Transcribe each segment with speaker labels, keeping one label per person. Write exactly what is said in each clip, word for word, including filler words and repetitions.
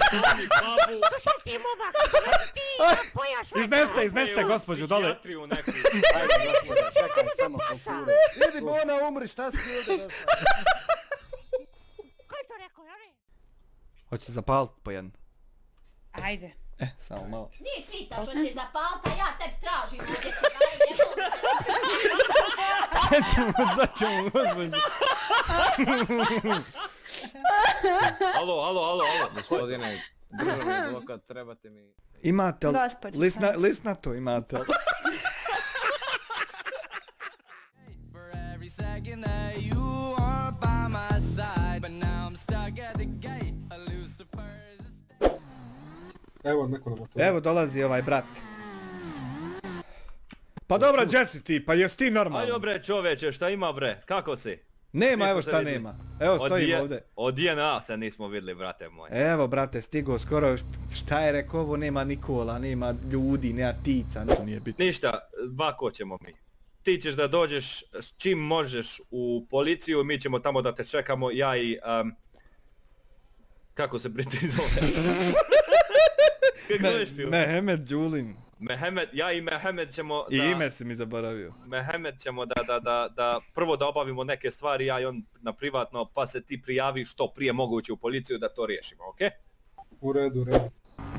Speaker 1: Oni babu.
Speaker 2: Slušaj ti momak, ti pojaš već.
Speaker 3: Izneste, izneste gospođu dole.
Speaker 1: Psihijatriju neku.
Speaker 4: Ajde, gospode, čekaj, samo kulturu. Idi Bona, umri, šta si ovdje došao?
Speaker 2: Ko je to rekao, Jari?
Speaker 3: Hoće zapalit po jednu.
Speaker 5: Ajde.
Speaker 3: E, samo malo.
Speaker 6: Nije pitaš, hoće zapalit, a ja tebi tražim ovdje cijeli.
Speaker 3: Sad ćemo, sad ćemo gospođu.
Speaker 1: Alo, alo, alo, alo.
Speaker 4: Gospodine, državni advokat, trebate mi...
Speaker 3: Imate li,
Speaker 5: Gospođo,
Speaker 3: lisna,
Speaker 5: sam.
Speaker 3: lisna to imate li?
Speaker 7: Evo, neko nam otvori.
Speaker 3: Evo dolazi ovaj brat. Pa dobra, Jesse ti, pa jesi ti normalno?
Speaker 1: Ajo bre čoveče, šta ima bre, kako si?
Speaker 3: Nema,
Speaker 1: Nismo
Speaker 3: evo
Speaker 1: se
Speaker 3: šta
Speaker 1: vidjeli.
Speaker 3: nema. Evo stojim
Speaker 1: D-
Speaker 3: ovdje.
Speaker 1: Od D N A se nismo vidjeli, brate moj.
Speaker 3: Evo brate, stigo skoro, št- šta je rekao, ovo nema Nikola, nema ljudi, nema tica, ništa nije bitno.
Speaker 1: Ništa, bako ćemo mi. Ti ćeš da dođeš s čim možeš u policiju, mi ćemo tamo da te čekamo, ja i... Um, kako se briti zove? Kako zoveš ti?
Speaker 3: Mehmed Đulin.
Speaker 1: Mehemed, ja i Mehemed ćemo da...
Speaker 3: I ime si mi zaboravio.
Speaker 1: Mehemed ćemo da, da, da, da prvo da obavimo neke stvari, ja i on na privatno, pa se ti prijavi što prije moguće u policiju da to riješimo, okej? Okay?
Speaker 7: U redu, u redu.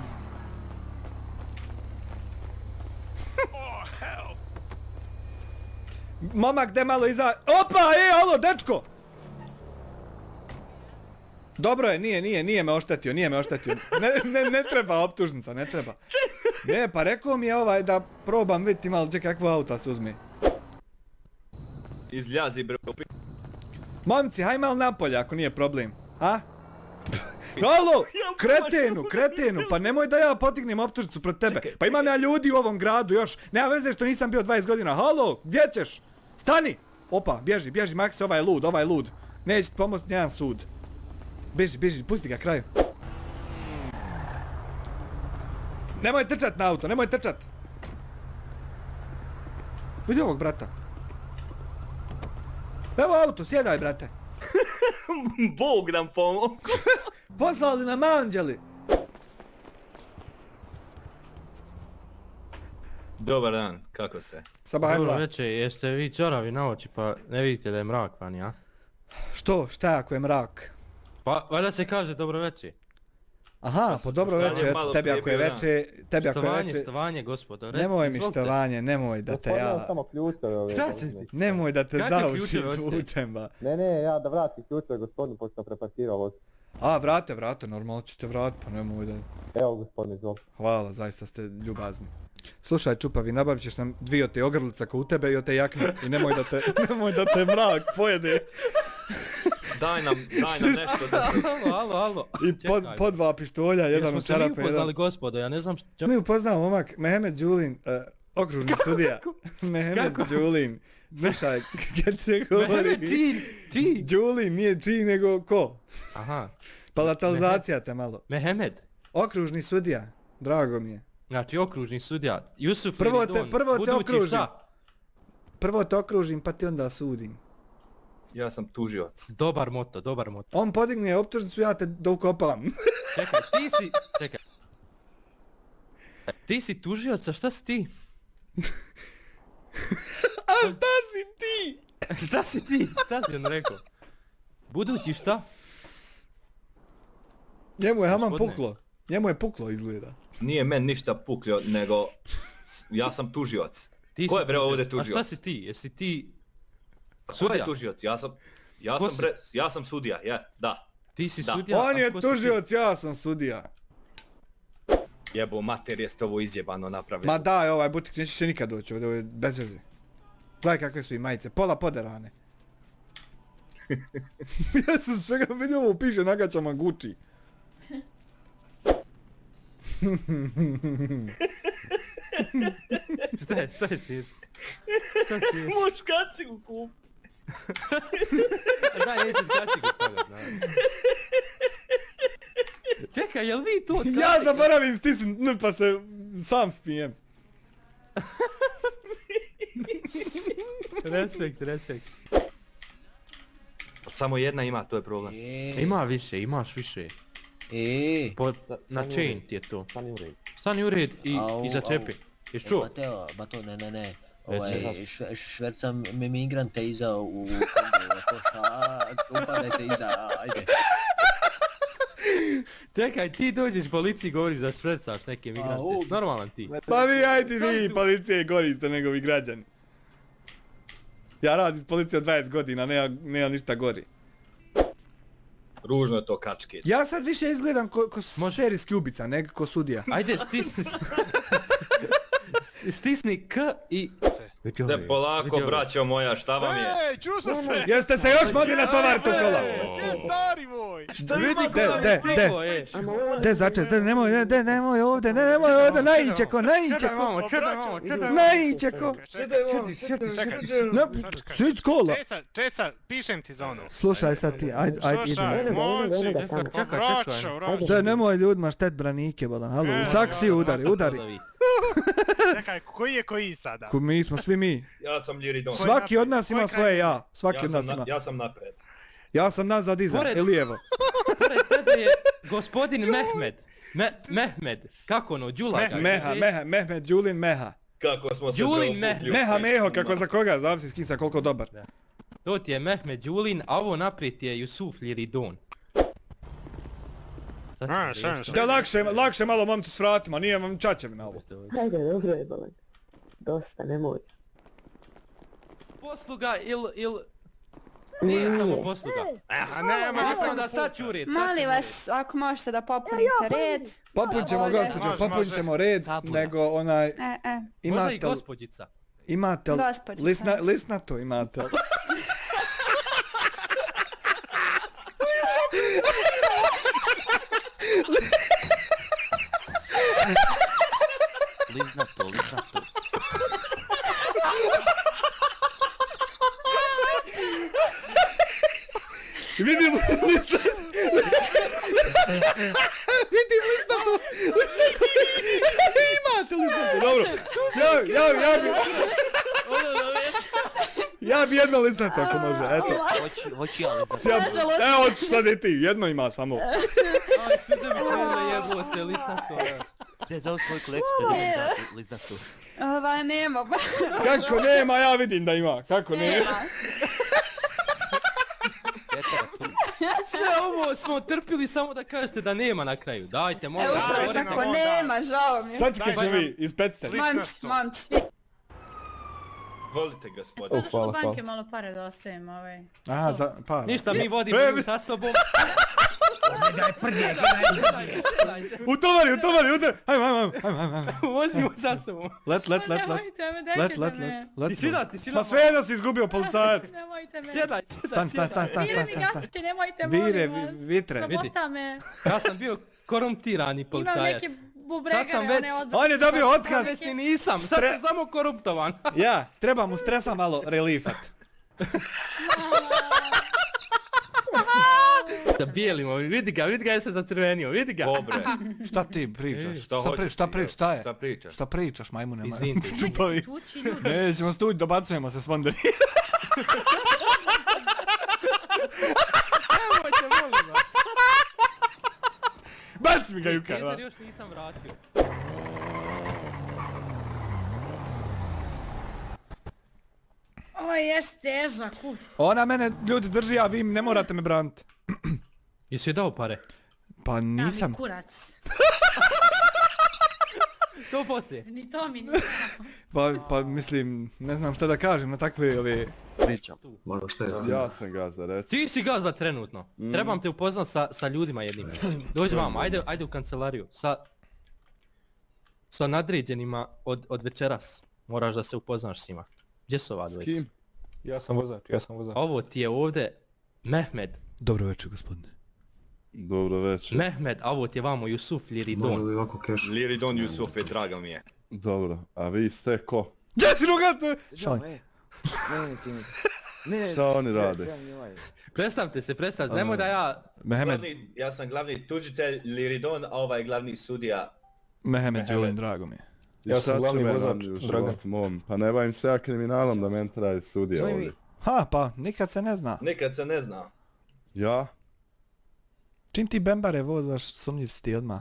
Speaker 3: Momak, de malo iza... Opa, e, alo, dečko! Dobro je, nije, nije, nije me oštetio, nije me oštetio. Ne, ne, ne treba optužnica, ne treba. Ne, pa rekao mi je ovaj da probam vidjeti malo če kakvo auta se uzmi.
Speaker 1: Izljazi bre.
Speaker 3: Momci, haj malo napolje ako nije problem, a? Alo, kretenu, kretenu, pa nemoj da ja potignem optužnicu pred tebe. Pa imam ja ljudi u ovom gradu još, nema veze što nisam bio dvadeset godina. Halo, gdje ćeš? Stani! Opa, bježi, bježi, Max, ovaj je lud, ovaj je lud. Neće ti pomoći nijedan sud. Bježi, bježi, pusti ga kraju. Nemoj trčat na auto, nemoj trčat. Vidi ovog brata. Evo auto, sjedaj brate.
Speaker 1: Bog nam pomogu.
Speaker 3: Poslali nam anđeli.
Speaker 1: Dobar dan, kako ste?
Speaker 3: Sabah
Speaker 8: Dobro
Speaker 3: Emla.
Speaker 8: večer, jeste vi ćoravi na oči pa ne vidite da je mrak vani, a?
Speaker 3: Što, šta ako je mrak?
Speaker 8: Pa valjda se kaže dobro večer.
Speaker 3: Aha, po dobro
Speaker 1: Stavanje
Speaker 3: večer,
Speaker 1: malo
Speaker 3: eto, tebi
Speaker 1: prije
Speaker 3: ako je
Speaker 1: bio dan.
Speaker 3: veče, tebi ako je
Speaker 8: Štovanje,
Speaker 3: veče,
Speaker 8: štovanje gospodo, recite,
Speaker 3: nemoj mi
Speaker 8: izvolite.
Speaker 3: štovanje, nemoj da te ja,
Speaker 4: samo ključeve ove.
Speaker 8: Šta ćeš ti?
Speaker 3: nemoj da te
Speaker 8: Kakve
Speaker 3: za uši
Speaker 8: ključeve hoćete?
Speaker 3: zvučem ba.
Speaker 4: Ne, ne, ja da vratim ključeve gospodinu pošto sam preparkirao voz.
Speaker 3: A, vrate, vrate, normalno ćete vrat, pa nemoj da...
Speaker 4: Evo gospodin, izvolite.
Speaker 3: Hvala, zaista ste ljubazni. Slušaj Čupavi, nabavit ćeš nam dvije od te ogrlica ko u tebe i od te jakne i nemoj da te, nemoj da te mrak pojede.
Speaker 1: Daj nam, daj nam nešto da...
Speaker 8: Alo, alo, alo.
Speaker 3: I pod,
Speaker 8: Čekaj.
Speaker 3: po dva pištolja, jedan
Speaker 8: Jesmo
Speaker 3: u
Speaker 8: se mi
Speaker 3: čarape,
Speaker 8: upoznali
Speaker 3: jedan...
Speaker 8: gospodo, ja ne znam što...
Speaker 3: Mi upoznao momak, Mehmed Đulin, uh, okružni sudija. Mehmed
Speaker 8: Kako?
Speaker 3: Đulin. Slušaj, kad se govori...
Speaker 8: Mehmed Čin, Čin.
Speaker 3: Đulin, nije Čin, nego ko?
Speaker 8: Aha,
Speaker 3: Palatalizacija te malo.
Speaker 8: Mehmed.
Speaker 3: Okružni sudija, drago mi je.
Speaker 8: Znači okružni sudija, Jusuf
Speaker 3: Prvo te-
Speaker 8: Feridun,
Speaker 3: prvo te
Speaker 8: budući
Speaker 3: okružim.
Speaker 8: šta?
Speaker 3: Prvo te okružim pa ti onda sudim.
Speaker 1: Ja sam tužioc.
Speaker 8: Dobar moto, dobar moto.
Speaker 3: On podigne optužnicu, ja te dokopam.
Speaker 8: Čekaj, ti si... Čekaj. Ti si tužioc, a šta si ti?
Speaker 3: A šta si ti?
Speaker 8: Šta si ti? Šta si on rekao? Budući šta?
Speaker 3: Njemu je haman
Speaker 8: Gospodine.
Speaker 3: puklo. Njemu je puklo izgleda.
Speaker 1: Nije men ništa pukljo, nego... Ja sam tužioc.
Speaker 8: Ti
Speaker 1: Ko
Speaker 8: si
Speaker 1: je bre ovdje
Speaker 8: A
Speaker 1: tužioc?
Speaker 8: šta si ti? Jesi ti...
Speaker 1: Ko je
Speaker 8: Sudija?
Speaker 1: tužioc? Ja sam... Ja
Speaker 8: Ko
Speaker 1: sam
Speaker 8: si?
Speaker 1: bre... Ja sam sudija, je, da.
Speaker 8: Ti si
Speaker 1: Da.
Speaker 8: sudija?
Speaker 3: On
Speaker 8: a
Speaker 3: je
Speaker 8: ko si ti?
Speaker 3: tužioc, ja sam sudija.
Speaker 1: Jebo mater, jeste ovo izjebano napravili.
Speaker 3: Ma daj, ovaj butik nećeš nikad doći ovdje, ovo je bez veze. Gledaj kakve su i majice, pola poderane. Ja sam svega vidio ovo piše na gaćama Gucci.
Speaker 8: Šta je, šta je sješ? Šta sješ?
Speaker 1: Muškaci u kup.
Speaker 8: Daj, nećeš kačigu stavljat, naravno. Čekaj, jel vi to...
Speaker 3: Ja zaboravim stisnut N pa se sam smijem.
Speaker 8: Respekt, respekt.
Speaker 1: Samo jedna ima, to je problem.
Speaker 8: Ima više, imaš više.
Speaker 4: E,
Speaker 8: Po, na chain ti je to. Stani u red i,
Speaker 4: Au,
Speaker 8: i začepi. Jesi čuo?
Speaker 4: Mateo, Bato, ne, ne, ne.
Speaker 8: Reci.
Speaker 4: Ovaj, šve, švercam mi migrante iza u kombi, to šta, upadajte iza, ajde.
Speaker 8: Čekaj, ti dođeš policiji i govoriš da švercaš neke migrante.
Speaker 4: Au.
Speaker 8: Normalan ti.
Speaker 3: Pa vi, ajde
Speaker 8: Stani
Speaker 3: vi,
Speaker 8: tu.
Speaker 3: policije gori ste nego vi građani. Ja radim s policijom dvadeset godina, nema, nema ništa gori.
Speaker 1: Ružno je to kačke.
Speaker 3: Ja sad više izgledam ko, ko
Speaker 8: Može.
Speaker 3: serijski ubica, nego ko sudija.
Speaker 8: Ajde, stisni... Stisni K i... Vidi
Speaker 1: Ne,
Speaker 8: ove,
Speaker 1: polako,
Speaker 8: vidi ove.
Speaker 1: braćo moja, šta vam je?
Speaker 5: Ej, čuo sam se!
Speaker 3: Jeste se još mogli natovariti u kola?
Speaker 5: Gdje stari moj?
Speaker 1: Šta
Speaker 8: Vidi
Speaker 1: ima
Speaker 3: de,
Speaker 1: za
Speaker 3: de,
Speaker 1: stiklo,
Speaker 3: de.
Speaker 1: e?
Speaker 3: De, začes, de, nemoj, de, de, nemoj ovdje, ne, nemoj ovdje, naiće ko, naiće
Speaker 8: Čekaj
Speaker 3: ko,
Speaker 8: mamo, čekaj mamo, čekaj mamo.
Speaker 3: naiće ko.
Speaker 5: Čekaj,
Speaker 8: Šeti, šeti,
Speaker 5: čekaj.
Speaker 8: šeti.
Speaker 3: No,
Speaker 5: Čekaj.
Speaker 3: sić kola.
Speaker 5: Česa, Česa, pišem ti za ono.
Speaker 3: Slušaj sad ti, ajde, ajde,
Speaker 5: Slušaj,
Speaker 3: idemo.
Speaker 5: moći.
Speaker 8: Čekaj, čekaj,
Speaker 5: Vraćo,
Speaker 8: čekaj.
Speaker 5: vraćo.
Speaker 3: De, nemoj ljudima štet branike, bolan, halo, u saksiju udari, udari.
Speaker 5: Čekaj, koji je koji sada?
Speaker 3: Ko mi smo, svi mi.
Speaker 1: Ja sam Liridon.
Speaker 3: Svaki od nas ima
Speaker 5: Koji
Speaker 3: svoje
Speaker 5: kraj?
Speaker 3: ja, svaki
Speaker 1: Ja
Speaker 3: od
Speaker 1: sam,
Speaker 3: nas ima.
Speaker 1: na, ja sam napred.
Speaker 3: Ja sam nazad iza,
Speaker 8: Pored-
Speaker 3: i lijevo.
Speaker 8: Pored tebe je gospodin Mehmed. Me, Mehmed, kako ono, Đula ga.
Speaker 3: Meha, Meha, Mehmed, Đulin, Meha.
Speaker 1: Kako smo se
Speaker 8: Đulin
Speaker 1: preobukli u
Speaker 3: Meha, Meho,
Speaker 1: pesmima.
Speaker 3: kako za koga, zavisi s kim sam koliko dobar.
Speaker 8: To ti je Mehmed Đulin, a ovo naprijed je Jusuf Liridon. Sad ću
Speaker 5: A,
Speaker 8: riješiti.
Speaker 5: šta, šta?
Speaker 3: Da lakše, lakše malo momcu s vratima, nije vam čačevina ovo.
Speaker 7: Ajde, dobro je, Balan. Dosta, nemoj.
Speaker 8: Posluga il, il... Nije samo posluga.
Speaker 5: A ne, ja
Speaker 8: Jednostavno da staći u red.
Speaker 9: Molim vas, ako možete da popunite red.
Speaker 3: Popunit ćemo,
Speaker 9: Ovdje.
Speaker 3: gospođo,
Speaker 5: Može,
Speaker 3: popunit
Speaker 5: može.
Speaker 3: ćemo red,
Speaker 8: Tabula.
Speaker 3: nego onaj,
Speaker 9: E, e.
Speaker 8: Možda i
Speaker 3: imate li,
Speaker 8: gospođica.
Speaker 3: imate li,
Speaker 9: Gospođica.
Speaker 3: lisna, lisnato imate li?
Speaker 8: Liznato, liznato.
Speaker 3: Vidim lisnato, vidim lisnato, lisnato, imate lisnato, dobro. Ja, ja, ja bi, ja bi jedno lisnato ako može, eto.
Speaker 8: Hoću, hoću ja liznato.
Speaker 3: Sjab,
Speaker 9: Nažalost.
Speaker 3: evo hoćeš sad i ti, jedno ima samo.
Speaker 8: Aj, suze mi krene jebote, liznato.
Speaker 10: Ne, za ovu svoju kolekciju da idem dati liznato.
Speaker 9: Ovaj, nema.
Speaker 3: Kako nema, ja vidim da ima, kako nema.
Speaker 9: Nema.
Speaker 8: Sve ovo smo trpili samo da kažete da nema na kraju. Dajte, molim.
Speaker 9: Evo,
Speaker 8: vas,
Speaker 9: upravo
Speaker 8: govorite.
Speaker 9: tako nema, žao mi je.
Speaker 3: Sad ćete se vi, ispecite.
Speaker 9: Monc, monc.
Speaker 1: Volite gospodine.
Speaker 2: Došlo do banke malo pare da ostavim ovaj.
Speaker 3: Aha, za, pa.
Speaker 8: Ništa, mi vodimo
Speaker 3: E,
Speaker 8: nju sa sobom.
Speaker 3: Utovari, utovari, utovari. Ajmo, ajmo, ajmo, ajmo, ajmo.
Speaker 8: Vozimo sa sobom.
Speaker 3: Let, let, let, let.
Speaker 2: Nemojte me,
Speaker 3: Let,
Speaker 2: nećete
Speaker 3: let,
Speaker 2: me.
Speaker 3: let, let.
Speaker 8: Tišina, tišina.
Speaker 3: Pa svejedno si izgubio policajac.
Speaker 2: Nemojte me.
Speaker 8: Sjedaj,
Speaker 3: Stan,
Speaker 8: sjedaj,
Speaker 3: stan, stan,
Speaker 8: sjedaj.
Speaker 3: stan,
Speaker 2: Vire
Speaker 3: stan,
Speaker 2: mi
Speaker 3: stan, stan.
Speaker 2: gašće, nemojte,
Speaker 3: Vire,
Speaker 2: molim vas.
Speaker 3: vi- vitre.
Speaker 2: Sabota me.
Speaker 8: Ja sam bio korumptirani
Speaker 2: Imam
Speaker 8: policajac.
Speaker 2: neke
Speaker 8: Sad
Speaker 2: bubregane,
Speaker 8: sam već-
Speaker 2: one od...
Speaker 3: On je dobio otkaz.
Speaker 8: Svjesni nisam, sad
Speaker 3: Stre-
Speaker 8: sam samo koruptovan.
Speaker 3: Ja, treba mu stresa malo relifat.
Speaker 8: Da bijelimo, vidi ga, vidi ga je se zacrvenio, vidi ga.
Speaker 1: Dobre.
Speaker 3: Šta ti pričaš?
Speaker 1: Šta
Speaker 3: Šta, pri,
Speaker 1: hoćeš
Speaker 3: šta,
Speaker 1: ti,
Speaker 3: pri,
Speaker 1: evo,
Speaker 3: šta je?
Speaker 1: šta pričaš?
Speaker 3: Šta pričaš, majmune? ma-
Speaker 8: Izvinite.
Speaker 3: Čupavi.
Speaker 2: Tuči ljudi.
Speaker 3: Nećemo stuć, dobacujemo se s Vonderi.
Speaker 8: Nemojte, molim vas.
Speaker 3: Bac mi ga Juka.
Speaker 8: Kezer
Speaker 3: da.
Speaker 8: još nisam vratio.
Speaker 2: Ovo je težak, uf.
Speaker 3: Ona mene ljudi drži, a vi ne morate me braniti.
Speaker 8: Jesi joj dao pare?
Speaker 3: Pa
Speaker 2: Nisam.
Speaker 3: nisam.
Speaker 2: Mi kurac.
Speaker 8: To poslije.
Speaker 2: Ni to mi nisam.
Speaker 3: Pa, pa mislim, ne znam šta da kažem na takve ove...
Speaker 10: Pričam. Malo što je.
Speaker 11: Ja sam gazda, reci.
Speaker 8: Ti si gazda trenutno. Trebam te upoznat sa, sa ljudima jednim. Dođi vam, ajde, ajde u kancelariju. Sa... Sa nadređenima od, od večeras. Moraš da se upoznaš s njima. Gdje su ova
Speaker 11: S
Speaker 8: dvojica?
Speaker 11: kim?
Speaker 8: Ja sam vozač, ja sam vozač. Ovo ti je ovdje Mehmed.
Speaker 3: Dobro večer, gospodine.
Speaker 11: Dobro večer.
Speaker 8: Mehmed, a ovo ti je vamo Jusuf Liridon.
Speaker 1: Liridon Jusufe, draga mi je.
Speaker 11: Dobro, a vi ste ko?
Speaker 3: Gdje si rogato? Šalj.
Speaker 11: Šta oni rade?
Speaker 8: Predstavte se, predstavte, nemoj da ja...
Speaker 3: Mehemed,
Speaker 1: Glavni, ja sam glavni tužitelj Liridon, a ovaj glavni sudija.
Speaker 3: Mehemed Đulin, drago mi je.
Speaker 11: I šta će meni u životu mom? Pa ne bavim se ja kriminalom da meni traži sudija ovdje.
Speaker 3: Ha, pa, nikad se ne zna.
Speaker 1: Nikad se ne zna.
Speaker 11: Ja?
Speaker 3: Čim ti bembare vozaš, sumnjiv si ti odmah.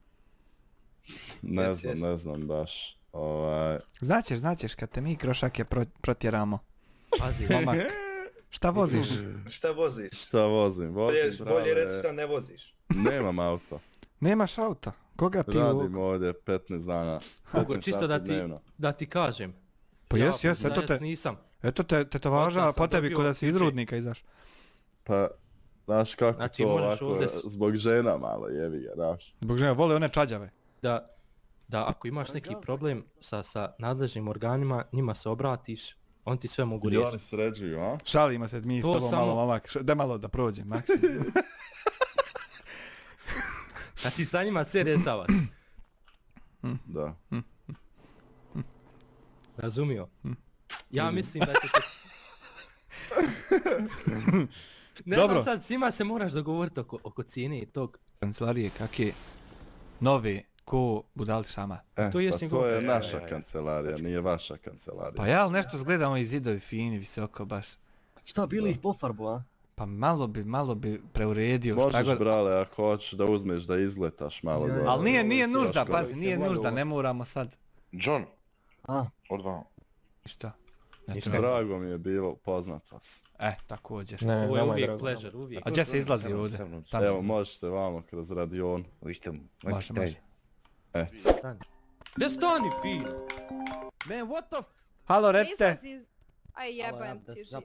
Speaker 11: Ne znam, ne znam baš. Ovaj...
Speaker 3: Znaćeš, znaćeš kad te mi krošake pro, protjeramo.
Speaker 8: Pazi.
Speaker 3: Momak. Šta voziš?
Speaker 1: Šta voziš?
Speaker 11: Šta vozim? Vozim
Speaker 1: Bolje, bolje
Speaker 11: prave-
Speaker 1: reći šta ne voziš.
Speaker 11: Nemam auto.
Speaker 3: Nemaš auta? Koga ti
Speaker 11: Radim
Speaker 3: u...
Speaker 11: ovdje petnaest dana.
Speaker 8: Hugo,
Speaker 11: petnaest
Speaker 8: čisto
Speaker 11: sati
Speaker 8: da ti,
Speaker 11: dnevno.
Speaker 8: da ti kažem.
Speaker 3: Pa
Speaker 8: Ja,
Speaker 3: jes, jes, eto
Speaker 8: policajac
Speaker 3: te...
Speaker 8: nisam.
Speaker 3: Eto te, te to važa
Speaker 8: Otkad sam
Speaker 3: po tebi
Speaker 8: dobio
Speaker 3: ko da si iz
Speaker 8: ključe.
Speaker 3: rudnika izaš.
Speaker 11: Pa, znaš kako
Speaker 8: Znači,
Speaker 11: to
Speaker 8: možeš
Speaker 11: ovako,
Speaker 8: ovdje s-
Speaker 11: zbog žena malo jebi ga, znaš.
Speaker 3: Zbog žene, vole one čađave.
Speaker 8: Da, da ako imaš neki problem sa, sa nadležnim organima, njima se obratiš, on ti sve mogu
Speaker 11: I oni
Speaker 8: riješiti.
Speaker 11: sređuju, a?
Speaker 3: Šalimo se mi s
Speaker 8: To
Speaker 3: tobom
Speaker 8: samo-
Speaker 3: malo, momak. Š- Da malo da prođem, Maksi.
Speaker 8: A ti sa njima sve rješavaš.
Speaker 11: Da.
Speaker 8: Razumio? Ja mislim da će te... Ne
Speaker 3: Dobro.
Speaker 8: znam sad, svima se moraš dogovoriti oko, oko cijene i tog.
Speaker 3: Kancelarije kakve nove ko budalšama.
Speaker 11: E,
Speaker 8: To je
Speaker 11: pa
Speaker 8: njegov-
Speaker 11: to je
Speaker 8: Ja,
Speaker 11: naša
Speaker 8: ja, ja.
Speaker 11: kancelarija, nije vaša kancelarija.
Speaker 3: Pa ja, ali nešto zgledamo i zidovi fini, visoko baš.
Speaker 4: Šta, bili ih pofarbu, a?
Speaker 3: Pa malo bi, malo bi preuredio. šta
Speaker 11: Možeš,
Speaker 3: god.
Speaker 11: brale, ako hoćeš da uzmeš da izletaš malo gore.
Speaker 3: Ali nije, nije nužda,
Speaker 11: Troškove.
Speaker 3: pazi, nije nužda, ne moramo sad.
Speaker 12: John.
Speaker 4: A?
Speaker 12: Odvao.
Speaker 3: Ništa.
Speaker 8: Ništa.
Speaker 11: Drago mi je bilo poznat vas.
Speaker 3: E, također.
Speaker 8: Ne, Ovo je uvijek pleasure, uvijek.
Speaker 3: A gdje se izlazi ovdje? Tamo.
Speaker 11: Evo, možete vamo kroz radion.
Speaker 3: Može, može.
Speaker 11: Eto.
Speaker 8: Gdje stani, fin?
Speaker 13: Man, what the f...
Speaker 3: Halo, recite.
Speaker 9: Aj jebem ti život.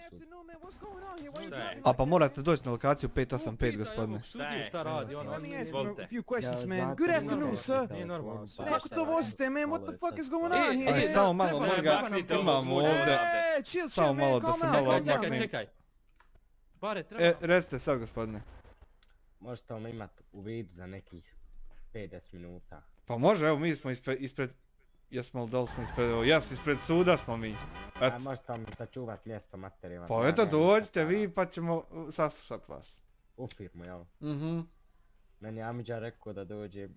Speaker 3: A pa morate doći na lokaciju pet osam pet, gospodine.
Speaker 8: Sudiju šta radi, on, on
Speaker 13: Let me ask you
Speaker 8: izvolite.
Speaker 13: a few questions, man. Good afternoon, sir.
Speaker 8: Nije normalno.
Speaker 13: Kako to vozite, man? What the fuck is going
Speaker 8: Ej,
Speaker 13: on
Speaker 8: ej,
Speaker 13: here?
Speaker 3: Aj, samo malo,
Speaker 8: treba nam-
Speaker 3: Morgan,
Speaker 8: treba nam
Speaker 3: imamo
Speaker 8: pomoć.
Speaker 3: ovdje.
Speaker 13: Ej, chill,
Speaker 3: Samo
Speaker 13: chill, man.
Speaker 3: malo da
Speaker 13: Calm
Speaker 3: se
Speaker 13: out,
Speaker 3: malo
Speaker 13: calm
Speaker 8: Čekaj,
Speaker 13: down.
Speaker 8: čekaj, čekaj. Bare, treba...
Speaker 3: E, recite sad, gospodine.
Speaker 14: Možete vam imat u vidu za nekih pedeset minuta.
Speaker 3: Pa može, evo mi smo ispred, ispred jesmo li da li smo ispred, evo jas ispred suda smo mi.
Speaker 14: A
Speaker 3: Eto.
Speaker 14: možete vam sačuvat mjesto materijalno.
Speaker 3: Pa eto dođite vi pa ćemo uh, saslušat vas.
Speaker 14: U firmu, jel?
Speaker 3: Mhm.
Speaker 14: Meni je Amidža rekao da dođe...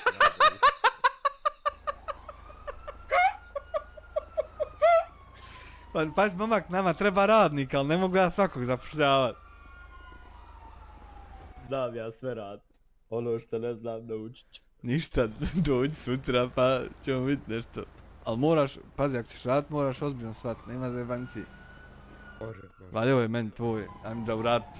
Speaker 3: Pa pazi momak, nama treba radnik, ali ne mogu ja svakog zapošljavat.
Speaker 4: Znam ja sve rad. Ono što ne znam naučit ću.
Speaker 3: Ništa, dođi sutra pa ćemo vidjeti nešto. Ali moraš, pazi ako ćeš radit moraš ozbiljno shvat, nema zajebanci.
Speaker 14: Može, može.
Speaker 3: Valje ovo je meni tvoj, ajme da urati.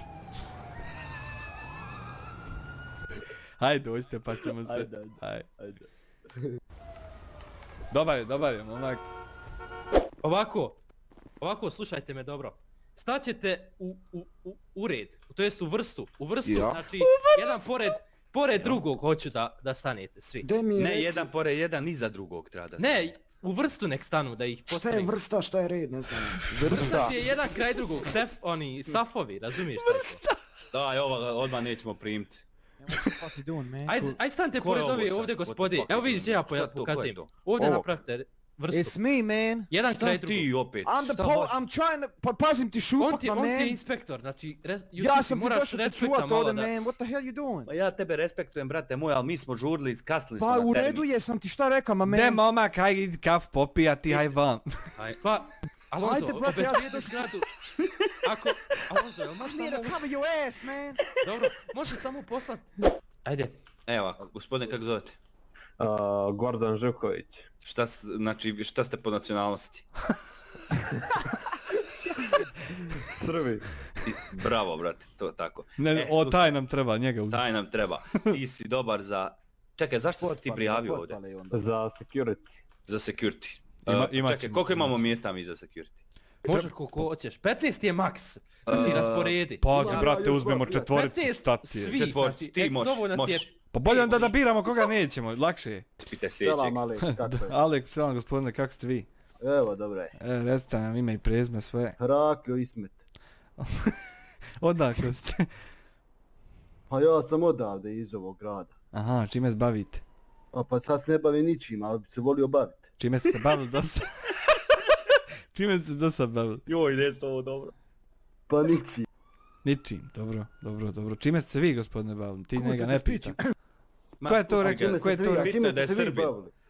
Speaker 3: Hajde dođite pa ćemo se.
Speaker 4: Ajde, ajde.
Speaker 3: Ajde.
Speaker 4: Ajde.
Speaker 3: Dobar je, dobar je momak.
Speaker 8: Ovako, ovako, slušajte me dobro. Staćete u, u, u ured, to jest u vrstu, u vrstu,
Speaker 12: Ja.
Speaker 8: znači jedan pored, pored drugog hoću da, da stanete svi.
Speaker 15: Ne, jedan pored jedan iza drugog treba da se
Speaker 8: Ne, u vrstu nek stanu da ih
Speaker 13: Šta je
Speaker 8: postavim.
Speaker 13: vrsta, šta je red, ne znam.
Speaker 8: Vrsta ti je jedan kraj drugog, sef, oni, safovi, razumiješ šta je to?
Speaker 15: Daj, ovo odmah nećemo primiti.
Speaker 13: What you doing, man?
Speaker 8: Ajde, ajde stanite
Speaker 15: Ko je
Speaker 8: pored
Speaker 15: ovo
Speaker 8: ove
Speaker 15: sad?
Speaker 8: ovdje
Speaker 15: What the
Speaker 8: gospodi,
Speaker 15: fuck
Speaker 8: evo
Speaker 15: is
Speaker 8: vidite,
Speaker 15: going
Speaker 8: ja
Speaker 15: on? Šta to,
Speaker 8: poja-
Speaker 15: ko je
Speaker 8: pokazujem.
Speaker 15: to?
Speaker 8: Ovdje
Speaker 15: Ovo.
Speaker 8: napravite vrstu.
Speaker 13: It's me, man.
Speaker 8: Jedan
Speaker 15: Šta
Speaker 8: kraj drugog.
Speaker 15: ti opet?
Speaker 13: I'm the
Speaker 15: Šta
Speaker 13: po...
Speaker 15: hoćeš?
Speaker 13: I'm trying to... Pa pazim ti
Speaker 8: On
Speaker 13: šupak,
Speaker 8: ti,
Speaker 13: ma
Speaker 8: on ti
Speaker 13: man.
Speaker 8: je inspektor, znači, res,
Speaker 13: Ja
Speaker 8: Jusufi,
Speaker 13: sam ti
Speaker 8: moraš
Speaker 13: došao te
Speaker 8: respekta
Speaker 13: čuvat
Speaker 8: malo
Speaker 13: ovdje,
Speaker 8: da...
Speaker 13: man. What the hell you doing?
Speaker 15: Pa ja tebe respektujem, brate moj, ali mi smo žurili, kasnili smo
Speaker 13: Pa
Speaker 15: na
Speaker 13: u
Speaker 15: termin.
Speaker 13: redu je, sam ti šta rekao, ma man.
Speaker 3: Ne momak, hajde idi kaf popija ti haj van.
Speaker 15: Aj,
Speaker 8: Pa, Alonso,
Speaker 13: Ajde, brate, ja-
Speaker 8: obezbijediš zgradu. Ako, Alonso, jel možeš
Speaker 13: Come here to
Speaker 8: samo...
Speaker 13: cover your ass, man.
Speaker 8: Dobro, možeš samo poslat... Ajde.
Speaker 15: Evo, ako, gospodine, kako zovete?
Speaker 4: Uh, Gordan Žuković.
Speaker 15: Šta, s- znači, šta ste po nacionalnosti?
Speaker 4: Srbi.
Speaker 15: Ti- Bravo, brate, to tako.
Speaker 3: Ne,
Speaker 15: E,
Speaker 3: o
Speaker 15: slušaj,
Speaker 3: taj nam treba, njega uzeti.
Speaker 15: taj nam treba. Ti si dobar za... Čekaj, zašto si ti prijavio ovdje?
Speaker 4: Za security.
Speaker 15: Za security.
Speaker 3: Ima-
Speaker 15: Uh,
Speaker 3: imat
Speaker 15: čekaj,
Speaker 3: ćemo.
Speaker 15: koliko imamo mjesta mi za security?
Speaker 8: Možeš koliko hoćeš. petnaest je maks. Znači,
Speaker 15: Uh,
Speaker 8: rasporedi.
Speaker 3: Pazi
Speaker 4: Ima-
Speaker 3: brate,
Speaker 4: ima-
Speaker 3: uzmemo
Speaker 4: ima-
Speaker 3: četvoricu
Speaker 8: petnaest
Speaker 3: stati.
Speaker 8: svi,
Speaker 15: Četvoricu,
Speaker 8: znači,
Speaker 15: ti
Speaker 8: e,
Speaker 15: možeš,
Speaker 8: dovoljno ti je-
Speaker 15: možeš.
Speaker 3: Pa bolje onda da
Speaker 8: možeš.
Speaker 3: biramo koga nećemo, lakše je.
Speaker 15: Spite
Speaker 4: Selam
Speaker 15: sljedećeg.
Speaker 4: Alek, kako je?
Speaker 3: Alek, selam gospodine, kako ste vi?
Speaker 4: Evo, dobro je.
Speaker 3: E, recite nam ime i prezime sve.
Speaker 4: Hrakljo Ismet.
Speaker 3: Odakle ste?
Speaker 4: Pa ja sam odavde iz ovog grada.
Speaker 3: Aha, čime se bavite?
Speaker 4: A pa sad se ne bavim ničim, ali bi se volio baviti.
Speaker 3: Čime ste se bavili do sad? Čime ste se do sad bavili?
Speaker 15: Joj, gdje je ovo dobro?
Speaker 4: Pa ničim.
Speaker 3: Ničim, dobro, dobro, dobro. Čime ste se vi gospodine bavili? Ti njega ne pita.
Speaker 15: Ma,
Speaker 3: Ko je to
Speaker 15: pusti
Speaker 3: rekao?
Speaker 15: ga.
Speaker 3: Ko je to rekao?
Speaker 15: Bitno je da je Srbin.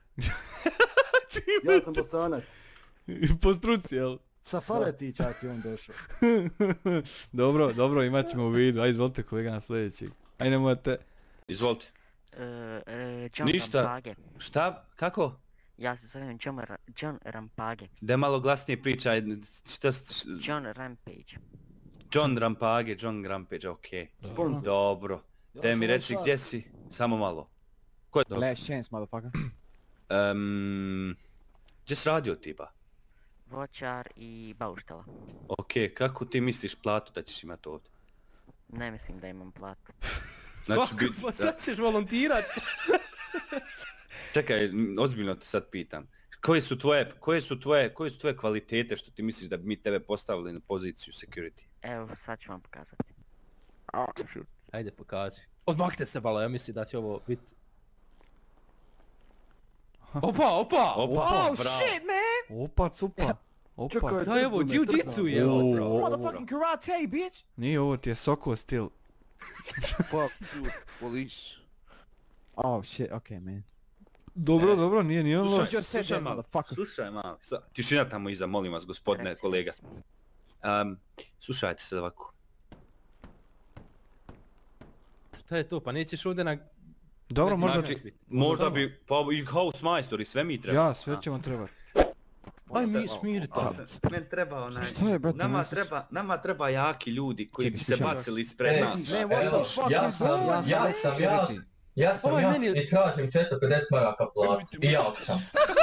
Speaker 4: Ja sam bosanac.
Speaker 3: Po struci, jel?
Speaker 13: Sa Faletića ti on došao.
Speaker 3: Dobro, dobro, imat ćemo u vidu. Aj, izvolite kolega na sljedećeg. Aj nemojte.
Speaker 1: Izvolite.
Speaker 12: John
Speaker 1: Ništa.
Speaker 12: Rampage.
Speaker 1: Šta? Kako?
Speaker 12: Ja se zovem John, Ra John Rampage.
Speaker 1: Da malo glasnije pričaj. Šta...
Speaker 12: John Rampage.
Speaker 1: John Rampage, John Rampage, okej.
Speaker 13: Dobro.
Speaker 1: Dobro. Te mi reći gdje si? Samo malo. Ko je to?
Speaker 13: Last chance, motherfucker.
Speaker 1: Um, gdje si radio ti ba?
Speaker 12: Voćar i bauštala.
Speaker 1: Okej, kako ti misliš platu da ćeš imat ovdje?
Speaker 12: Ne mislim da imam platu.
Speaker 1: Znači,
Speaker 8: Kako? Pa sad ćeš volontirat?
Speaker 1: Čekaj, m, ozbiljno te sad pitam. Koje su tvoje, koje su tvoje, koje su tvoje kvalitete što ti misliš da bi mi tebe postavili na poziciju security?
Speaker 12: Evo, sad ću vam pokazati.
Speaker 8: Ajde, pokaži. Odmakte se malo, ja mislim da će ovo biti... Opa, opa!
Speaker 1: Opa,
Speaker 13: Oh
Speaker 1: bravo.
Speaker 13: shit, man!
Speaker 3: Opa, cupa. Opa.
Speaker 13: Čekaj,
Speaker 8: Da je ovo, jiu-jitsu je
Speaker 3: O,
Speaker 8: ovo, bravo.
Speaker 3: o, o.
Speaker 13: Motherfucking karate, bitch!
Speaker 3: Nije ovo ti je soko stil.
Speaker 13: Fuck you, police. Oh shit, okay, man.
Speaker 3: Dobro,
Speaker 1: E,
Speaker 3: dobro, nije ni on
Speaker 1: Slušaj,
Speaker 3: loš.
Speaker 13: Just said
Speaker 1: slušaj
Speaker 13: that,
Speaker 1: malo,
Speaker 13: motherfucker.
Speaker 1: slušaj malo. Sa- Tišina tamo iza, molim vas, gospodine
Speaker 12: Reci,
Speaker 1: kolega.
Speaker 12: reci.
Speaker 1: Um, slušajte se ovako.
Speaker 8: Šta je to, pa nećeš ovdje na...
Speaker 3: Dobro, možda
Speaker 1: Znači,
Speaker 3: ti...
Speaker 1: možda bi, pa i house majstor i sve mi treba.
Speaker 3: Ja, sve će vam trebati.
Speaker 8: Aj mi smirite.
Speaker 1: Men treba onaj...
Speaker 13: Šta je, brate,
Speaker 1: Nama
Speaker 13: nas-
Speaker 1: treba, nama treba jaki ljudi koji
Speaker 13: Čekaj,
Speaker 1: bi se
Speaker 13: slušaj.
Speaker 1: bacili ispred nas.
Speaker 13: Man, what the fuck
Speaker 16: ja
Speaker 13: is
Speaker 16: sam,
Speaker 13: going
Speaker 16: ja
Speaker 13: on?
Speaker 16: sam, ja sam, ja, ja sam
Speaker 8: Ovaj
Speaker 16: ja
Speaker 8: meni-
Speaker 16: i tražim često pedeset maraka platu. I ja sam.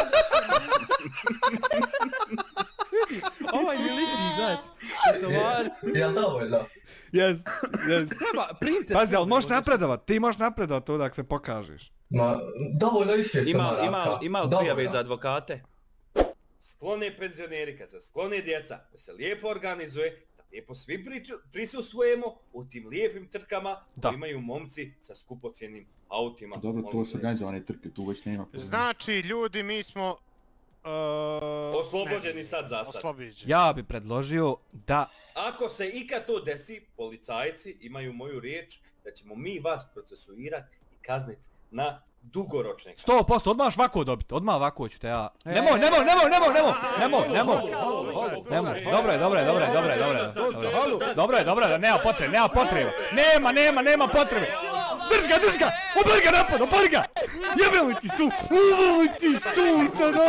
Speaker 8: Ovaj mi liči, znaš. Tovar.
Speaker 16: Jel dovoljno?
Speaker 3: Jes, jes.
Speaker 8: Treba, primite
Speaker 3: Pazi, ali
Speaker 8: sve,
Speaker 3: možeš
Speaker 8: možeš-
Speaker 3: napredovat, ti možeš napredovat ovdje ako se pokažeš.
Speaker 16: Ma, dovoljno i šest
Speaker 1: Ima,
Speaker 16: maraka.
Speaker 1: ima, ima li
Speaker 16: Dovoljno.
Speaker 1: prijave za advokate? Sklone penzioneri, kad se sklone djeca, da se lijepo organizuje, da lijepo svi priču- prisustvujemo u tim lijepim trkama
Speaker 3: Da.
Speaker 1: koji imaju momci sa skupocjenim autima.
Speaker 10: Dobro, to
Speaker 1: Molim
Speaker 10: su
Speaker 1: te.
Speaker 10: organizovane trke, tu već nema problema.
Speaker 5: Znači, ljudi, mi smo... Uh,
Speaker 1: Oslobođeni sad za sad.
Speaker 5: Oslobođeni.
Speaker 3: Ja bi predložio da...
Speaker 1: Ako se ikad to desi, policajci imaju moju riječ da ćemo mi vas procesuirati i kazniti na dugoročne kazne.
Speaker 3: sto posto, odmah ćeš ovako dobiti, odmah ovako ću te ja... Nemoj, nemoj, nemoj, nemoj, nemoj, nemoj, nemoj, nemoj, dobro je, dobro je, dobro je, dobro je, dobro je, dobro je, dobro je, nema potrebe, nema potrebe, nema, nema, nema potrebe, drž ga, drž ga, obori ga napad, obori ga, jebe li ti su, uvoli ti sunce, no.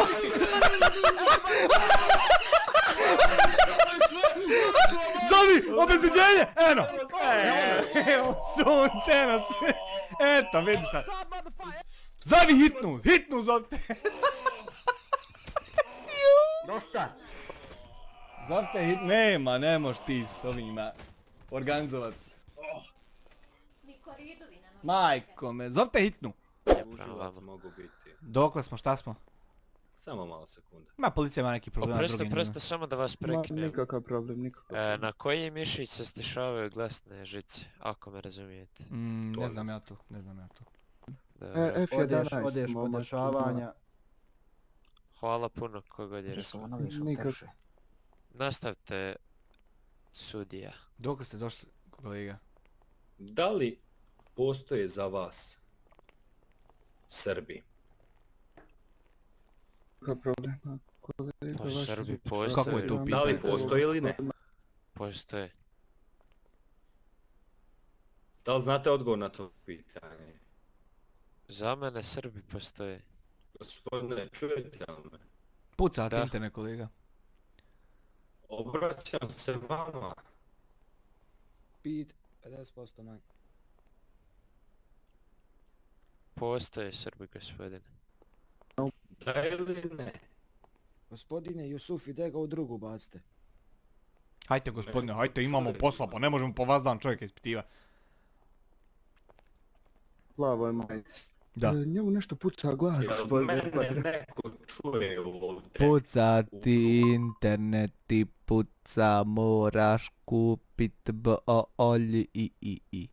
Speaker 3: Zovi, obezbeđenje, eno, evo, sunce, eno, sve, eto, vidi sad. Zovi hitnu, hitnu zovite.
Speaker 12: Dosta!
Speaker 3: Zovite hitnu. Nema, ne moš ti s ovima organizovat.
Speaker 6: Niko ridovi ne može.
Speaker 3: Majko me, zovite hitnu.
Speaker 1: Uživac mogu biti.
Speaker 3: Dokle smo, šta smo?
Speaker 1: Samo malo sekunda.
Speaker 3: Ma policija ima neki problem s
Speaker 17: Oprosti,
Speaker 3: drugim
Speaker 17: oprosti,
Speaker 3: ljudima.
Speaker 17: samo da vas prekinem.
Speaker 11: Nikakav problem, nikakav.
Speaker 17: E, na koji mišić se stišavaju glasne žice, ako me razumijete?
Speaker 3: Mm, ne znam ja to, ne znam ja to.
Speaker 17: Dobro.
Speaker 11: E, F jedanaest,
Speaker 13: Odeš, odeš,
Speaker 11: momak,
Speaker 13: podešavanja.
Speaker 17: Hvala puno kogod je rekao.
Speaker 11: Nikak.
Speaker 17: Nastavite, sudija.
Speaker 3: Dokle ste došli, kolega?
Speaker 1: Da li postoje za vas Srbi?
Speaker 11: Nikakav problem, a, kolega,
Speaker 17: Pa
Speaker 11: vaši
Speaker 17: Srbi
Speaker 11: ljudi.
Speaker 17: postoje.
Speaker 3: Kako je to
Speaker 1: Da
Speaker 3: pitanje?
Speaker 1: li postoje ili ne?
Speaker 17: Postoje.
Speaker 1: Da li znate odgovor na to pitanje?
Speaker 17: Za mene Srbi postoje.
Speaker 1: Gospodine, čujete li me?
Speaker 3: Pucate
Speaker 17: Da.
Speaker 3: internet, kolega.
Speaker 1: Obraćam se vama.
Speaker 14: Pit, pedeset posto manje.
Speaker 17: Postoje Srbi, gospodine.
Speaker 1: Da ili ne?
Speaker 14: Gospodine Jusuf, ide ga u drugu bacite.
Speaker 3: Hajte gospodine, hajte, imamo posla, pa ne možemo po vas dan čovjeka ispitivati.
Speaker 11: Plavoj majici.
Speaker 3: Da.
Speaker 11: E, njemu nešto puca glas,
Speaker 1: Jel
Speaker 11: gospodine.
Speaker 1: mene neko čuje ovdje?
Speaker 3: Pucati internet ti puca, moraš kupit bolji i i i.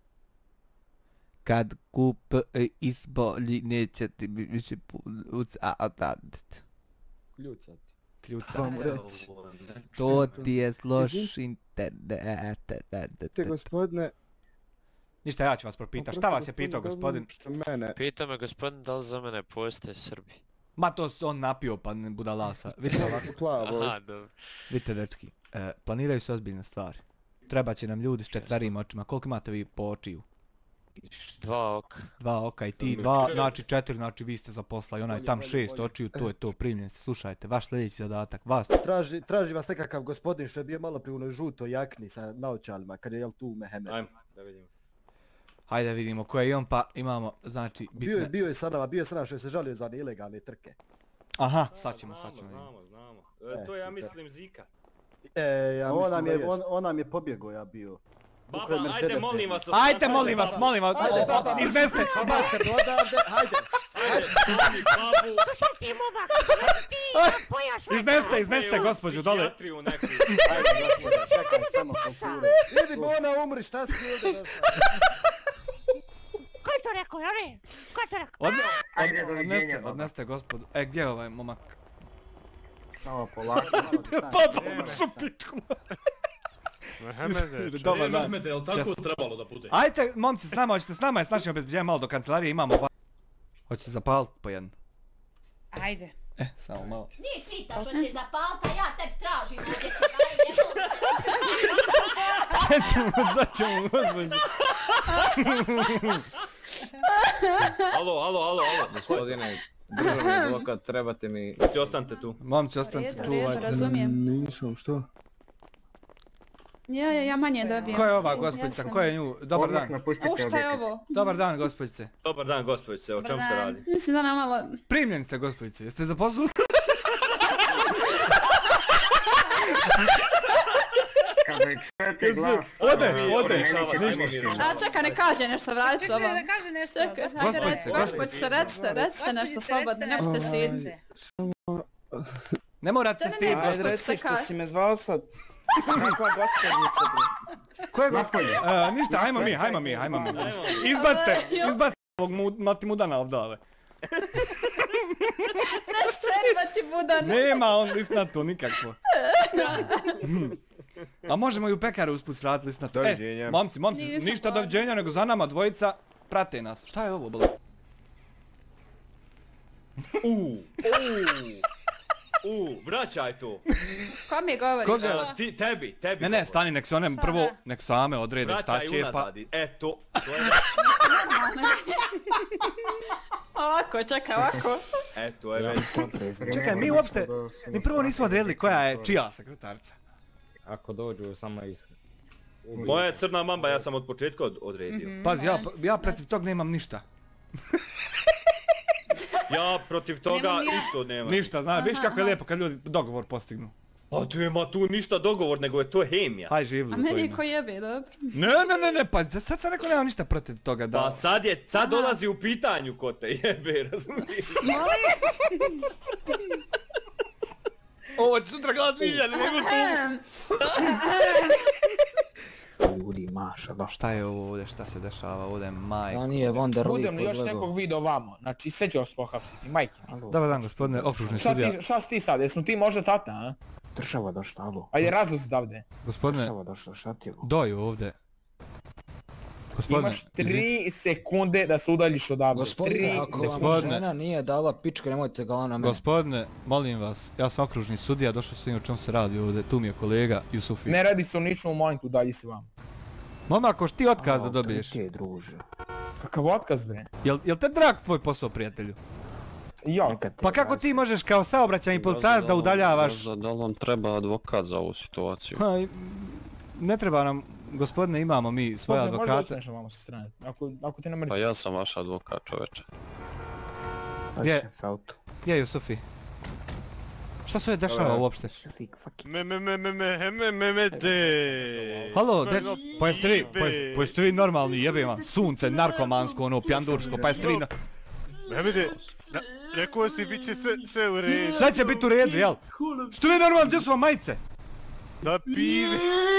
Speaker 3: Kad kup izbolji neće ti više pucat.
Speaker 14: Kljucati.
Speaker 3: Kljuca.
Speaker 11: Vam reći.
Speaker 3: To ti je loš internet.
Speaker 11: Te gospodine,
Speaker 3: Ništa, ja ću vas propitat. Šta vas je pitao gospodin?
Speaker 11: što mene.
Speaker 17: Pita me gospodin da li za mene postoje Srbi.
Speaker 3: Ma to se on napio pa ne budalasa. Vidite ovako.
Speaker 11: Plavo.
Speaker 17: Aha, dobro.
Speaker 3: Vidite dečki, e, planiraju se ozbiljne stvari. Treba će nam ljudi s četverim očima. Koliko imate vi po očiju?
Speaker 17: Dva oka.
Speaker 3: Dva oka i ti dva, znači četiri, znači vi ste za posla i onaj tam šest očiju, to je to, primljen ste. Slušajte, vaš sljedeći zadatak, vas.
Speaker 18: Traži, traži vas nekakav gospodin što je bio malo prije u onoj žutoj jakni sa naočalima, kad je jel tu Mehemet.
Speaker 1: Ajmo, da vidimo.
Speaker 3: Hajde da vidimo ko je i on, pa imamo, znači, bitne...
Speaker 18: Bio je, bio je sa nama, bio je sa nama što je se žalio za ilegalne trke.
Speaker 3: Aha, sad ćemo, sad ćemo.
Speaker 1: Znamo, znamo. E, to je, ja mislim, Zika.
Speaker 18: E, ja
Speaker 13: on
Speaker 18: mislim
Speaker 13: nam
Speaker 18: da
Speaker 13: je,
Speaker 18: jest.
Speaker 13: on, on nam je pobjegao, ja bio.
Speaker 1: Baba, ajde molim vas.
Speaker 3: Ajde molim vas, molim vas,
Speaker 18: Ajde, baba,
Speaker 3: izmeste.
Speaker 18: Majte odavde, hajde.
Speaker 1: Ajde, molim babu.
Speaker 3: Izneste, izneste gospođu dole.
Speaker 1: Psihijatriju neku.
Speaker 13: Ajde, gospoda, čekaj, samo kulture.
Speaker 18: Vidi Bona umri, šta si ovdje došao?
Speaker 6: Ko je to rekao, Jori? Ko je to rekao?
Speaker 3: Odne, Ajde, odneste, odneste gospodu. E, gdje je ovaj momak?
Speaker 13: Samo polako.
Speaker 3: Baba, ušu pičku.
Speaker 5: Mehmede,
Speaker 3: Dobar dan.
Speaker 19: Mehmede, jel tako trebalo da bude?
Speaker 3: Ajde, momci, s nama, hoćete s nama, s našim obezbeđenjem malo do kancelarije, imamo va... Hoćete zapalit po jednu?
Speaker 2: Ajde.
Speaker 3: E, samo malo.
Speaker 6: Nije šitaš, hoće zapalit, a ja tebi tražim ovdje
Speaker 3: Sad ćemo, sad ćemo, gospodin.
Speaker 1: Alo, alo, alo, alo.
Speaker 20: Gospodine, državni advokat, trebate mi...
Speaker 1: Momci, ostanite tu.
Speaker 3: Momci, ostanite tu.
Speaker 2: Redu, razumijem.
Speaker 11: Nisam, što?
Speaker 2: Ja, ja, ja manje dobijem.
Speaker 3: Ko je ova gospođica, ko je nju? Dobar dan.
Speaker 2: U, šta je ovo?
Speaker 3: Dobar dan, gospođice.
Speaker 1: Dobar dan, gospođice, o čemu se radi?
Speaker 2: Mislim da nam malo...
Speaker 3: Primljeni ste, gospođice, jeste za poslu?
Speaker 21: Kada je čujete glas...
Speaker 3: Ode, ode.
Speaker 2: A čekaj, ne kaže nešto, vrati se ovo.
Speaker 22: Čekaj, ne kaže nešto.
Speaker 3: Gospođice,
Speaker 2: gospođice, recite, recite nešto slobodno, ne možete stiditi.
Speaker 3: Ne morate se stiditi,
Speaker 22: Ajde, reci što si me zvao sad. Kakva gospođica, bre?
Speaker 3: Ko je gospođa? Ništa, hajmo mi, hajmo mi, hajmo mi. Izbacite, izbacite ovog mati mudana ovdje.
Speaker 2: Ne seri ti mudana.
Speaker 3: Nema on lisnatu nikakvo. A možemo i u pekaru usput svratiti lisnatu.
Speaker 11: Doviđenja.
Speaker 3: E, momci, momci, ništa doviđenja, nego za nama dvojica prate nas. Šta je ovo, bolo?
Speaker 1: Uuu, uuu. Uuu, vraćaj to.
Speaker 2: Ko mi govori?
Speaker 3: Koga?
Speaker 1: Ti, tebi, tebi.
Speaker 3: Ne, ne, stani, nek se one prvo, nek same odrede šta će pa...
Speaker 1: Vraćaj unazad, eto.
Speaker 2: Ovako, čekaj, ovako.
Speaker 1: Eto, je već.
Speaker 3: Čekaj, mi uopšte, mi prvo nismo odredili koja je čija sekretarica.
Speaker 14: Ako dođu, samo ih...
Speaker 1: Moja je crna mamba, ja sam od početka odredio.
Speaker 3: Pazi, ja, ja protiv tog nemam ništa.
Speaker 1: Ja protiv toga isto nemam.
Speaker 3: Ništa, znaš, viš kako je lijepo kad ljudi dogovor postignu.
Speaker 1: A tu ima tu ništa dogovor, nego je to hemija.
Speaker 3: Haj živli.
Speaker 2: A meni je ko jebe, dobro.
Speaker 3: Ne, ne, ne, ne, pa sad sam rekao nemam ništa protiv toga da...
Speaker 1: Pa sad je, sad dolazi u pitanju ko te jebe, razumiješ?
Speaker 2: Molim?
Speaker 3: Ovo će sutra gledat Viljani, nego tu.
Speaker 22: Ljudi, mašala.
Speaker 3: Šta je ovo ovdje, šta se dešava ovdje, majko?
Speaker 22: Da nije Wonder League. Budem li još nekog video vamo, znači sve ću vas pohapsiti, majke mi.
Speaker 3: Dobar dan, gospodine okružni sudija.
Speaker 22: Šta si ti sad, jesmo ti možda tata, a? Država došla, alo. Ajde, razlaz odavde.
Speaker 3: Gospodine,
Speaker 22: Država došla, šta ti je ovo?
Speaker 3: doju ovdje. Gospodine,
Speaker 22: imaš tri sekunde da se udaljiš odavde.
Speaker 3: Gospodine,
Speaker 22: Tri
Speaker 3: ako
Speaker 22: sekunde.
Speaker 3: vam žena
Speaker 22: nije dala pička, nemojte ga na mene.
Speaker 3: Gospodine, molim vas, ja sam okružni sudija, došao sam o čemu se radi ovdje, tu mi je kolega Jusufi.
Speaker 22: Ne radi se o ničemu, molim te, udalji se vam.
Speaker 3: Mama, ako ti otkaz da dobiješ.
Speaker 22: Ti druže. Kakav otkaz, bre?
Speaker 3: Jel, jel te drag tvoj posao, prijatelju?
Speaker 22: Ja.
Speaker 3: Pa kako ti možeš kao saobraćajni policajac da udaljavaš?
Speaker 23: Da li vam treba advokat za ovu situaciju?
Speaker 3: Ha, ne treba nam, gospodine, imamo mi svoje advokate.
Speaker 22: Možda nešto vamo sa strane, ako, ako ti ne mrzi.
Speaker 23: Pa ja sam vaš advokat, čoveče.
Speaker 3: Gdje, gdje je Jusufi? Šta se ovdje dešava uopšte?
Speaker 5: Me me me me me me me me de.
Speaker 3: Halo, de, pa jeste vi, pa, pa jeste vi normalni, jebem vam, sunce, narkomansko, ono, pjandursko, pa jeste vi... Na...
Speaker 5: Mehmede, rekao si bit će sve, sve u redu.
Speaker 3: Sve će biti u redu, jel? Što vi normalni, gdje su vam majice?
Speaker 5: Da pive.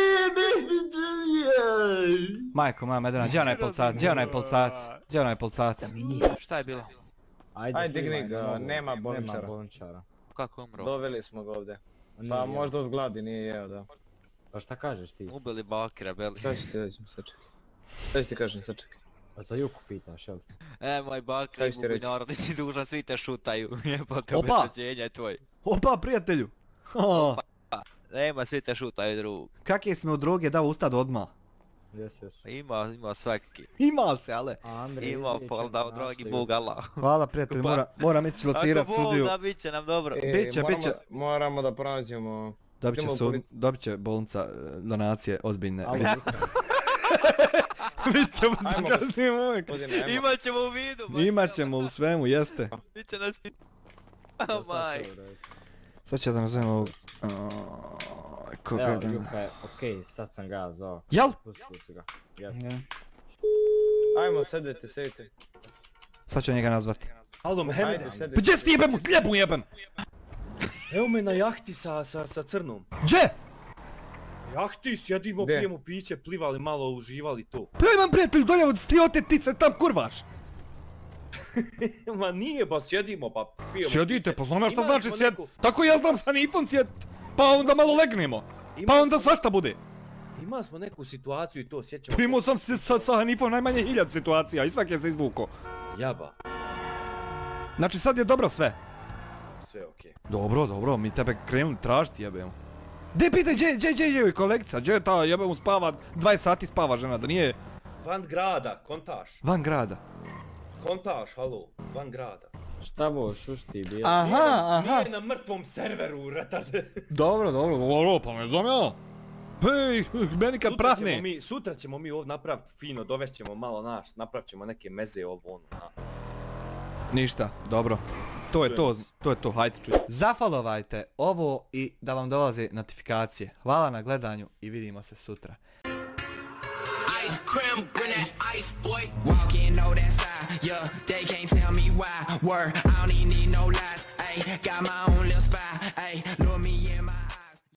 Speaker 3: Majko, moja medena, gdje onaj policajac, gdje onaj policajac, gdje onaj policajac?
Speaker 17: Šta je bilo?
Speaker 20: Ajde, digni ga, nema bolničara.
Speaker 17: Kako umro?
Speaker 20: Doveli smo ga ovdje. Pa možda od gladi nije jeo, da.
Speaker 14: Pa šta kažeš ti?
Speaker 17: Ubili Bakira, beli.
Speaker 20: Sad ću ti reći, sačekaj. Sad ću ti kažem, sačekaj.
Speaker 14: A za Juku pitaš, jel?
Speaker 17: E, moj Bakir, gubi narod, ti si dužan, svi te šutaju. Jebote,
Speaker 3: Opa!
Speaker 17: obezbeđenja je tvoj.
Speaker 3: Opa, prijatelju! Oh.
Speaker 17: Opa, nema, svi te šutaju, drug.
Speaker 3: Kakje si me od droge dao ustad odmah?
Speaker 14: Jes, jes.
Speaker 7: Ima, ima svaki.
Speaker 3: Ima se, ale.
Speaker 7: Ima, pa da, dragi Bog Allah.
Speaker 3: Hvala prijatelj, mora, moram ići locirat
Speaker 7: Ako Bog
Speaker 3: sudiju.
Speaker 7: da, bit će nam dobro.
Speaker 22: E,
Speaker 3: Biće,
Speaker 22: moramo,
Speaker 3: biće.
Speaker 22: Moramo da pronađemo...
Speaker 3: Dobit će,
Speaker 22: Idemo u
Speaker 3: sud,
Speaker 22: policiju.
Speaker 3: dobit će bolnica e, donacije ozbiljne.
Speaker 22: Ali-
Speaker 3: Bit ćemo se
Speaker 22: Ajmo,
Speaker 3: kasnije uvijek.
Speaker 22: gospodine, ajmo.
Speaker 7: Imat ćemo u vidu.
Speaker 3: Imat ćemo u svemu, jeste.
Speaker 7: Bit će nas... A maj.
Speaker 3: Sad ću da nazovem ovog... Koga
Speaker 14: Evo,
Speaker 3: da...
Speaker 14: Jupe, okej, sad sam ga zvao.
Speaker 3: Jel?
Speaker 14: Pustio si ga. Jes.
Speaker 22: Ajmo, sedite, sedite.
Speaker 3: Sad ću njega nazvati.
Speaker 1: Alo, Mehmede.
Speaker 22: Ajde, sedite.
Speaker 3: Pa gdje si jebem, lijepu jebem?
Speaker 1: Evo me na jahti sa, sa, sa crnom.
Speaker 3: Gdje?
Speaker 1: Jahti, sjedimo,
Speaker 22: Gdje?
Speaker 1: pijemo piće, plivali malo, uživali tu.
Speaker 3: Pa ja imam prijatelj dolje od stiote, ti se tam kurvaš.
Speaker 1: Ma nije, ba sjedimo, pa pijemo.
Speaker 3: Sjedite, pa znam ja šta
Speaker 1: Imali
Speaker 3: znači
Speaker 1: smo
Speaker 3: sjed.
Speaker 1: neku-
Speaker 3: Tako ja znam sa Nifom sjed. Pa onda malo legnemo. Pa onda svašta bude.
Speaker 1: Imali smo neku situaciju i to, sjećamo.
Speaker 3: Pa imao sam se sa, sa Hanifom najmanje hiljad situacija i svak je se izvuko.
Speaker 1: Jaba,
Speaker 3: Znači sad je dobro sve.
Speaker 1: sve okej.
Speaker 3: Dobro, dobro, mi tebe krenuli tražiti jebemo. De pitaj, gdje, gdje, gdje je kolekcija, gdje je ta jebemo spava, dvadeset sati spava žena, da nije
Speaker 1: Van grada, kontaš.
Speaker 3: van grada.
Speaker 1: Kontaš, halo, van grada.
Speaker 14: Šta bo, šušti bio?
Speaker 3: Aha, aha.
Speaker 1: Nije na mrtvom serveru, retarde.
Speaker 3: Dobro, dobro, dobro, pa ne znam ja. Hej, meni kad
Speaker 1: Sutra ćemo
Speaker 3: prahne.
Speaker 1: mi, sutra ćemo mi ovdje napraviti fino, dovešćemo malo naš, napravit ćemo neke meze ovo ono. na.
Speaker 3: Ništa, dobro. To je to, to je to, hajde čuj. Zafollowajte ovo i da vam dolaze notifikacije. Hvala na gledanju i vidimo se sutra.
Speaker 9: Ice cream, bring that ice boy. Walk in, know that side, yeah. They can't tell me why. Word, I don't even need no lies. Ayy, got my own little spy. Ayy, lure me